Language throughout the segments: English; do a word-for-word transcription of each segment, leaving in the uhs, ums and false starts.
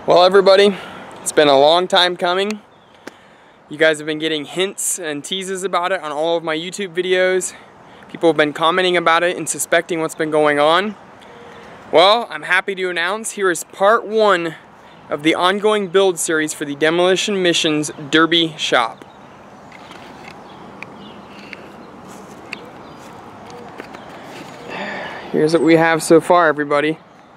Well, everybody, it's been a long time coming. You guys have been getting hints and teases about it on all of my YouTube videos. People have been commenting about it and suspecting what's been going on. Well, I'm happy to announce here is part one of the ongoing build series for the Demolition Missions Derby Shop. Here's what we have so far, everybody.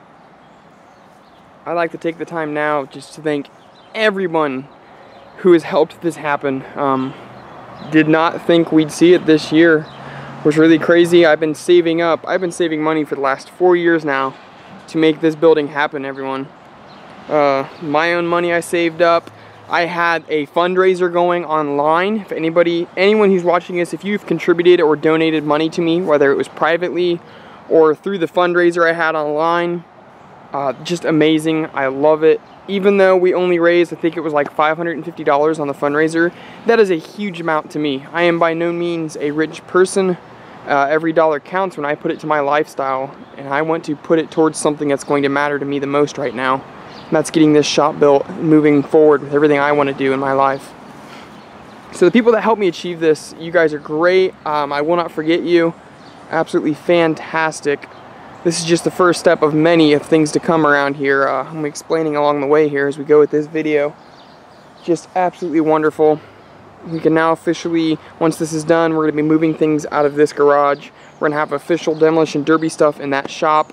I'd like to take the time now just to thank everyone who has helped this happen. Um, did not think we'd see it this year. It was really crazy. I've been saving up. I've been saving money for the last four years now to make this building happen, everyone. Uh, my own money I saved up. I had a fundraiser going online. If anybody, anyone who's watching this, if you've contributed or donated money to me, whether it was privately or through the fundraiser I had online, Uh, just amazing. I love it. Even though we only raised, I think it was like five hundred fifty dollars on the fundraiser, that is a huge amount to me. I am by no means a rich person. Uh, every dollar counts when I put it to my lifestyle, and I want to put it towards something that's going to matter to me the most right now. And that's getting this shop built and moving forward with everything I want to do in my life. So the people that helped me achieve this, you guys are great. Um, I will not forget you. Absolutely fantastic. This is just the first step of many of things to come around here. Uh, I'm explaining along the way here as we go with this video. Just absolutely wonderful. We can now officially, once this is done, we're going to be moving things out of this garage. We're going to have official Demolition Derby stuff in that shop.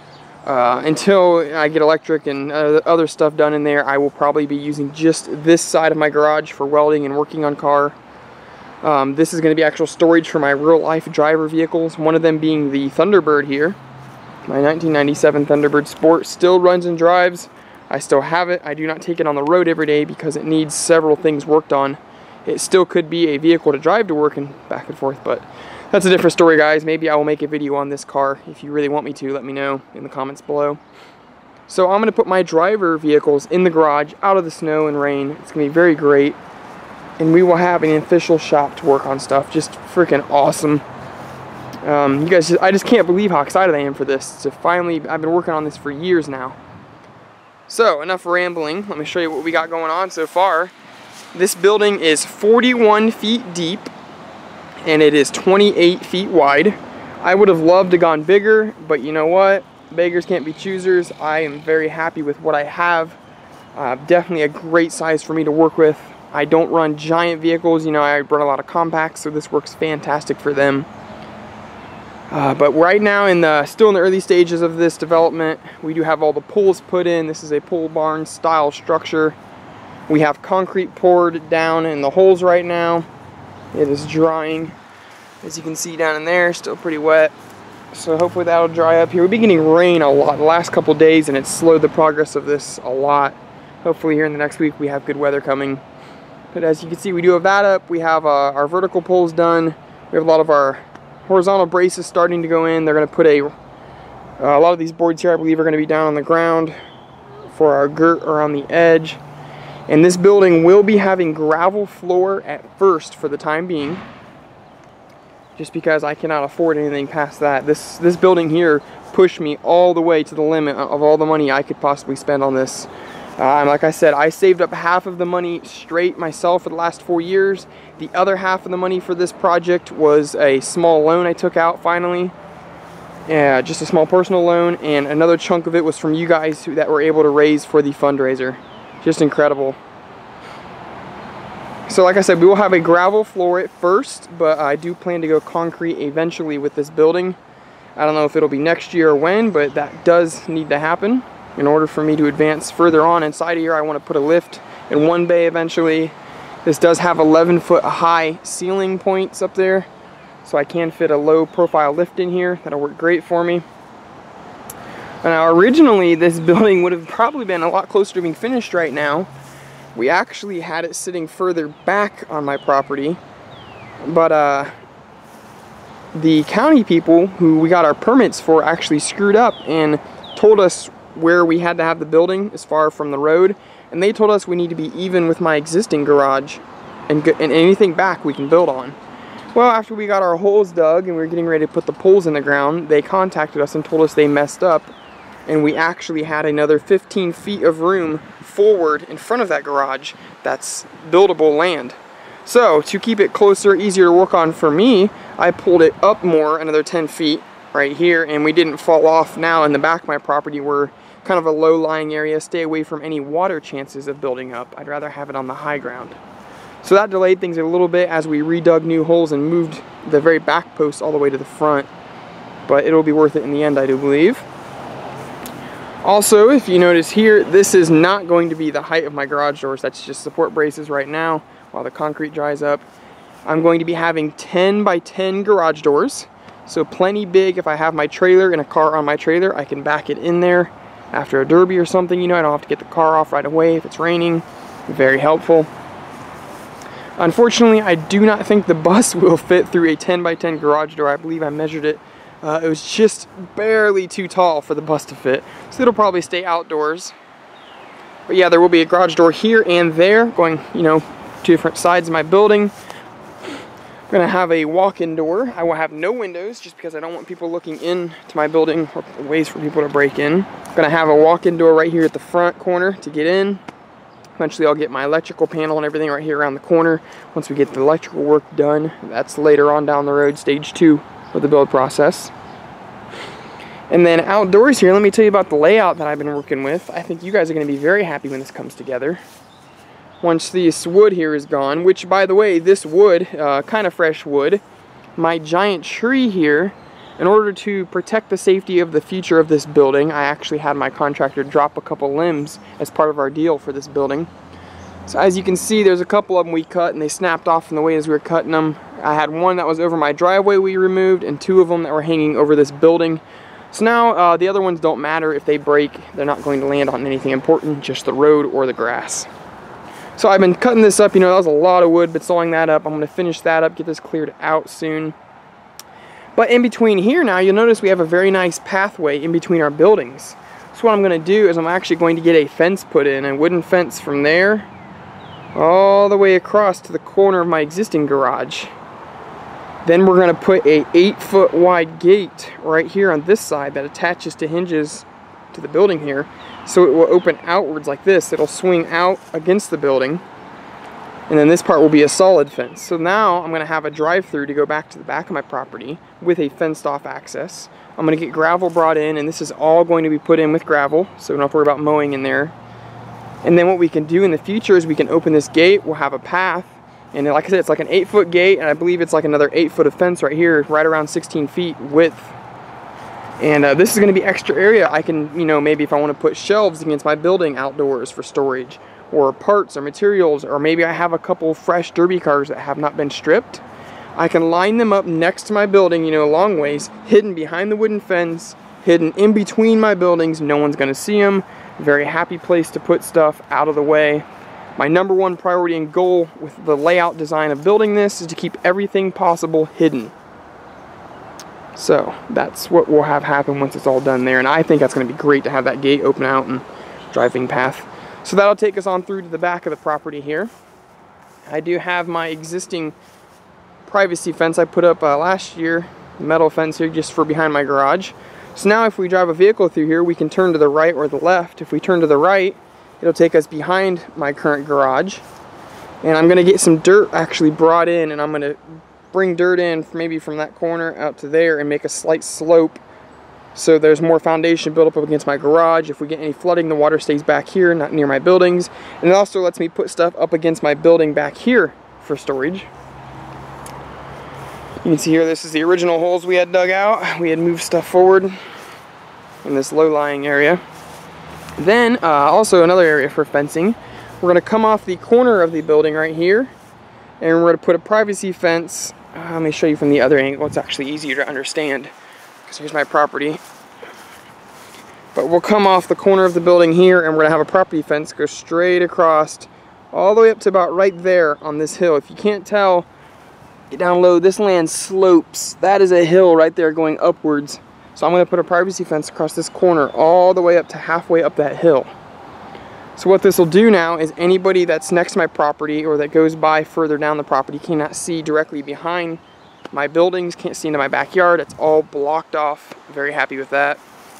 Uh, until I get electric and uh, other stuff done in there, I will probably be using just this side of my garage for welding and working on car. Um, this is going to be actual storage for my real life driver vehicles, one of them being the Thunderbird here. My nineteen ninety-seven Thunderbird Sport still runs and drives. I still have it. I do not take it on the road every day because it needs several things worked on. It still could be a vehicle to drive to work and back and forth, but that's a different story, guys. Maybe I will make a video on this car. If you really want me to, let me know in the comments below. So I'm going to put my driver vehicles in the garage out of the snow and rain. It's going to be very great. And we will have an official shop to work on stuff. Just freaking awesome. Um, you guys, just, I just can't believe how excited I am for this. To finally, I've been working on this for years now. So, enough rambling. Let me show you what we got going on so far. This building is forty-one feet deep, and it is twenty-eight feet wide. I would have loved to have gone bigger, but you know what? Beggars can't be choosers. I am very happy with what I have. Uh, definitely a great size for me to work with. I don't run giant vehicles. You know, I run a lot of compacts, so this works fantastic for them. Uh, but right now, in the still in the early stages of this development, we do have all the poles put in. This is a pole barn style structure. We have concrete poured down in the holes right now. It is drying, as you can see down in there, still pretty wet. So hopefully that'll dry up here. We've been getting rain a lot the last couple days, and it's slowed the progress of this a lot. Hopefully here in the next week we have good weather coming. But as you can see, we do have that up. We have uh, our vertical poles done. We have a lot of our horizontal braces starting to go in. They're going to put a, uh, a lot of these boards here I believe are going to be down on the ground for our girt around the edge. And this building will be having gravel floor at first for the time being, just because I cannot afford anything past that. This, this building here pushed me all the way to the limit of all the money I could possibly spend on this. Uh, and like I said, I saved up half of the money straight myself for the last four years. The other half of the money for this project was a small loan I took out finally. Yeah, just a small personal loan, and another chunk of it was from you guys who, that were able to raise for the fundraiser. Just incredible. So like I said, we will have a gravel floor at first, but I do plan to go concrete eventually with this building. I don't know if it'll be next year or when, but that does need to happen. In order for me to advance further on inside of here, I want to put a lift in one bay eventually. This does have eleven foot high ceiling points up there, so I can fit a low profile lift in here. That'll work great for me. Now originally this building would have probably been a lot closer to being finished right now. We actually had it sitting further back on my property, but uh, the county people who we got our permits for actually screwed up and told us where we had to have the building as far from the road, and they told us we need to be even with my existing garage, and, and anything back we can build on. Well, after we got our holes dug and we were getting ready to put the poles in the ground, they contacted us and told us they messed up and we actually had another fifteen feet of room forward in front of that garage that's buildable land. So to keep it closer, easier to work on for me, I pulled it up more, another ten feet right here, and we didn't fall off. Now in the back of my property, we're kind of a low-lying area, stay away from any water chances of building up. I'd rather have it on the high ground. So that delayed things a little bit as we redug new holes and moved the very back post all the way to the front. But it'll be worth it in the end, I do believe. Also, if you notice here, this is not going to be the height of my garage doors. That's just support braces right now while the concrete dries up. I'm going to be having ten by ten garage doors. So plenty big. If I have my trailer and a car on my trailer, I can back it in there after a derby or something. You know, I don't have to get the car off right away if it's raining. Very helpful. Unfortunately, I do not think the bus will fit through a ten by ten garage door. I believe I measured it. Uh, it was just barely too tall for the bus to fit. So it'll probably stay outdoors. But yeah, there will be a garage door here and there going, you know, two different sides of my building. I'm going to have a walk-in door. I will have no windows just because I don't want people looking into my building or ways for people to break in. I'm going to have a walk-in door right here at the front corner to get in. Eventually I'll get my electrical panel and everything right here around the corner. Once we get the electrical work done, that's later on down the road, stage two of the build process. And then outdoors here, let me tell you about the layout that I've been working with. I think you guys are going to be very happy when this comes together. Once this wood here is gone, which by the way, this wood, uh, kind of fresh wood, my giant tree here, in order to protect the safety of the future of this building, I actually had my contractor drop a couple limbs as part of our deal for this building. So as you can see, there's a couple of them we cut and they snapped off in the way as we were cutting them. I had one that was over my driveway we removed and two of them that were hanging over this building. So now uh, the other ones don't matter. If they break, they're not going to land on anything important, just the road or the grass. So I've been cutting this up, you know, that was a lot of wood, but sawing that up. I'm going to finish that up, get this cleared out soon. But in between here now, you'll notice we have a very nice pathway in between our buildings. So what I'm going to do is I'm actually going to get a fence put in, a wooden fence from there all the way across to the corner of my existing garage. Then we're going to put a eight foot wide gate right here on this side that attaches to hinges to the building here. So it will open outwards like this. It'll swing out against the building. And then this part will be a solid fence. So now I'm going to have a drive-through to go back to the back of my property with a fenced-off access. I'm going to get gravel brought in, and this is all going to be put in with gravel, so we don't have to worry about mowing in there. And then what we can do in the future is we can open this gate. We'll have a path, and like I said, it's like an eight-foot gate, and I believe it's like another eight foot of fence right here, right around sixteen feet width. And uh, this is going to be extra area. I can, you know, maybe if I want to put shelves against my building outdoors for storage, or parts or materials, or maybe I have a couple fresh derby cars that have not been stripped, I can line them up next to my building, you know, a long ways, hidden behind the wooden fence, hidden in between my buildings. No one's going to see them. Very happy place to put stuff out of the way. My number one priority and goal with the layout design of building this is to keep everything possible hidden. So that's what we'll have happen once it's all done there, and I think that's going to be great to have that gate open out and driving path. So that'll take us on through to the back of the property here. I do have my existing privacy fence I put up uh, last year, metal fence here just for behind my garage. So now if we drive a vehicle through here, we can turn to the right or the left. If we turn to the right, it'll take us behind my current garage. And I'm going to get some dirt actually brought in, and I'm going to bring dirt in maybe from that corner out to there and make a slight slope so there's more foundation built up against my garage. If we get any flooding, the water stays back here, not near my buildings. And it also lets me put stuff up against my building back here for storage. You can see here, this is the original holes we had dug out. We had moved stuff forward in this low-lying area. Then, uh, also another area for fencing. We're going to come off the corner of the building right here, and we're going to put a privacy fence. Uh, let me show you from the other angle. It's actually easier to understand. So here's my property. But we'll come off the corner of the building here, and we're going to have a property fence go straight across all the way up to about right there on this hill. If you can't tell, get down low, this land slopes. That is a hill right there going upwards. So I'm going to put a privacy fence across this corner all the way up to halfway up that hill. So what this will do now is anybody that's next to my property or that goes by further down the property cannot see directly behind my buildings, can't see into my backyard. It's all blocked off. Very happy with that.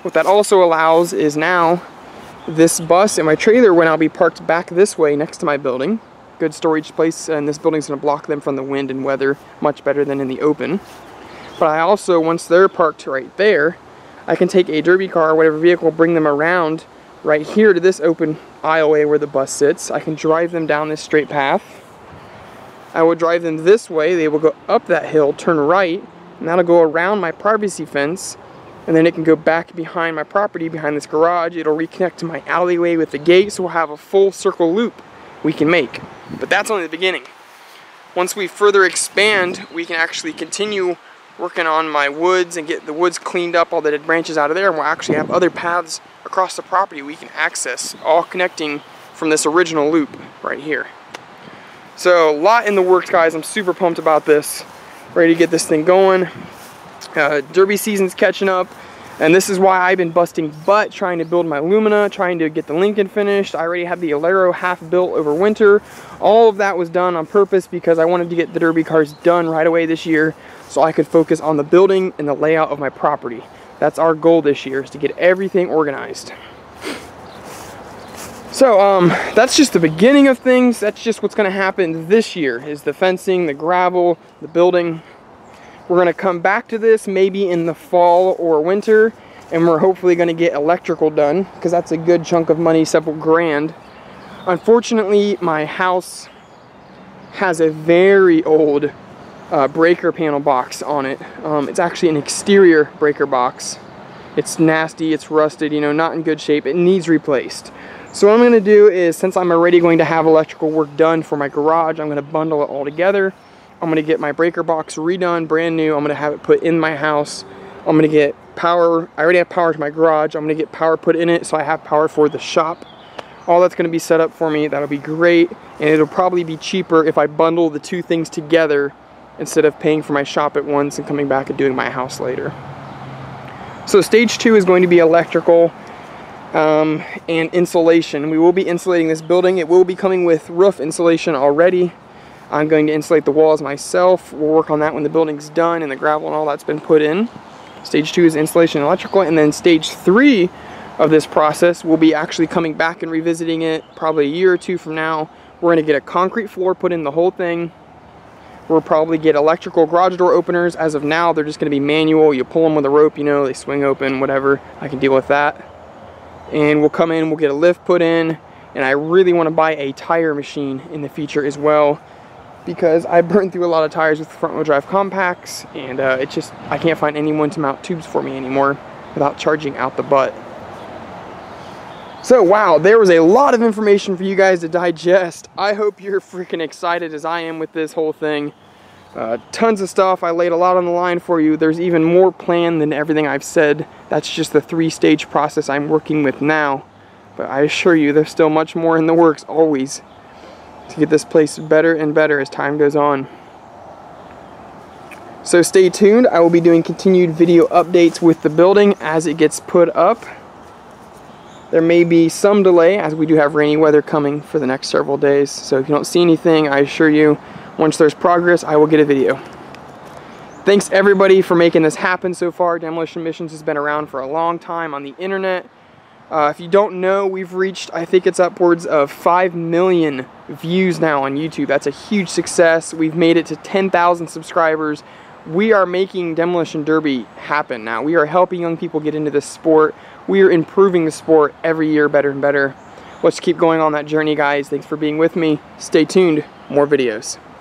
What that also allows is now this bus and my trailer, when I'll be parked back this way next to my building, good storage place, and this building's going to block them from the wind and weather much better than in the open. But I also, once they're parked right there, I can take a derby car or whatever vehicle, bring them around right here to this open aisleway where the bus sits. I can drive them down this straight path. I will drive them this way. They will go up that hill, turn right, and that'll go around my privacy fence, and then it can go back behind my property, behind this garage. It'll reconnect to my alleyway with the gate, so we'll have a full circle loop we can make. But that's only the beginning. Once we further expand, we can actually continue working on my woods and get the woods cleaned up, all the dead branches out of there, and we'll actually have other paths across the property we can access, all connecting from this original loop right here. So a lot in the works, guys. I'm super pumped about this. Ready to get this thing going. Uh, derby season's catching up, and this is why I've been busting butt trying to build my Lumina, trying to get the Lincoln finished. I already had the Alero half built over winter. All of that was done on purpose because I wanted to get the derby cars done right away this year so I could focus on the building and the layout of my property. That's our goal this year, is to get everything organized. So um, that's just the beginning of things. That's just what's going to happen this year, is the fencing, the gravel, the building. We're going to come back to this maybe in the fall or winter, and we're hopefully going to get electrical done because that's a good chunk of money, several grand. Unfortunately, my house has a very old uh, breaker panel box on it. Um, it's actually an exterior breaker box. It's nasty, it's rusted, you know, not in good shape. It needs replaced. So what I'm going to do is, since I'm already going to have electrical work done for my garage, I'm going to bundle it all together. I'm going to get my breaker box redone, brand new. I'm going to have it put in my house. I'm going to get power. I already have power to my garage. I'm going to get power put in it so I have power for the shop. All that's going to be set up for me. That'll be great. And it'll probably be cheaper if I bundle the two things together instead of paying for my shop at once and coming back and doing my house later. So stage two is going to be electrical um, and insulation. We will be insulating this building. It will be coming with roof insulation already. I'm going to insulate the walls myself. We'll work on that when the building's done and the gravel and all that's been put in. Stage two is installation and electrical, and then stage three of this process, we'll be actually coming back and revisiting it probably a year or two from now. We're going to get a concrete floor put in the whole thing. We'll probably get electrical garage door openers. As of now, they're just going to be manual. You pull them with a rope, you know, they swing open, whatever. I can deal with that. And we'll come in, we'll get a lift put in, and I really want to buy a tire machine in the future as well, because I burned through a lot of tires with front wheel drive compacts, and uh, it's just, I can't find anyone to mount tubes for me anymore without charging out the butt. So wow, there was a lot of information for you guys to digest. I hope you're freaking excited as I am with this whole thing. Uh, tons of stuff. I laid a lot on the line for you. There's even more planned than everything I've said. That's just the three-stage process I'm working with now. But I assure you, there's still much more in the works always to get this place better and better as time goes on. So stay tuned. I will be doing continued video updates with the building as it gets put up. There may be some delay as we do have rainy weather coming for the next several days. So if you don't see anything, I assure you, once there's progress, I will get a video. Thanks everybody for making this happen so far. Demolition Missions has been around for a long time on the internet. Uh, if you don't know, we've reached, I think it's upwards of five million views now on YouTube. That's a huge success. We've made it to ten thousand subscribers. We are making Demolition Derby happen now. We are helping young people get into this sport. We are improving the sport every year better and better. Let's keep going on that journey, guys. Thanks for being with me. Stay tuned. More videos.